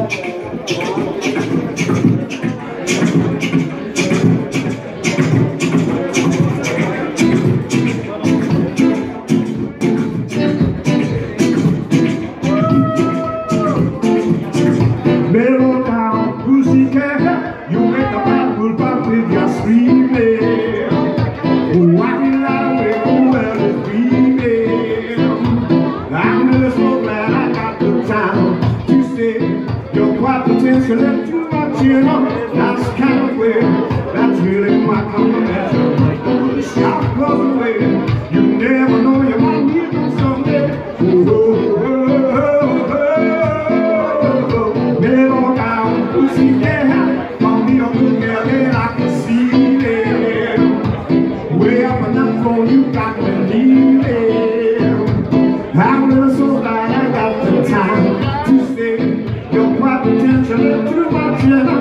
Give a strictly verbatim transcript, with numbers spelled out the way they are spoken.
Mellow down, pussycat, you make the Bible pop with your screaming. Oh, I can lie away, oh, well, it's dreaming. I'm really so glad I got the time to stay. You're quite potential and too much, you know. That's the kind of way, that's really my combination. The shot goes away, you never know, you might need them someday. Oh, oh, oh, oh, oh. Mellow down, pussycat, call me a good girl, and I can see it. Way up and up for you, got me leaving. I'm really so glad I got the time to stay. Your quite potential, too much, you know.